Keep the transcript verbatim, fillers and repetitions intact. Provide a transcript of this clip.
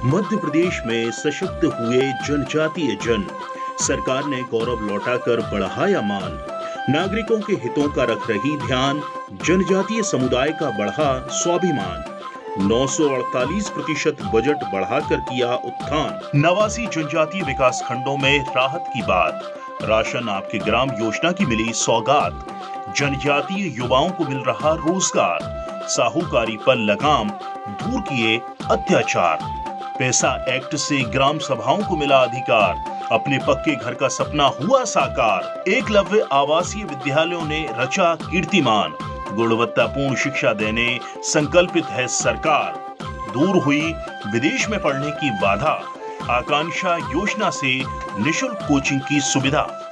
मध्य प्रदेश में सशक्त हुए जनजातीय जन। सरकार ने गौरव लौटाकर बढ़ाया मान। नागरिकों के हितों का रख रही ध्यान। जनजातीय समुदाय का बढ़ा स्वाभिमान। नौ सौ अड़तालीस प्रतिशत बजट बढ़ाकर किया उत्थान। नवासी जनजातीय विकास खंडों में राहत की बात। राशन आपके ग्राम योजना की मिली सौगात। जनजातीय युवाओं को मिल रहा रोजगार। साहूकारी पर लगाम, दूर किए अत्याचार। पैसा एक्ट से ग्राम सभाओं को मिला अधिकार। अपने पक्के घर का सपना हुआ साकार। एकलव्य आवासीय विद्यालयों ने रचा कीर्तिमान। गुणवत्तापूर्ण शिक्षा देने संकल्पित है सरकार। दूर हुई विदेश में पढ़ने की बाधा। आकांक्षा योजना से निशुल्क कोचिंग की सुविधा।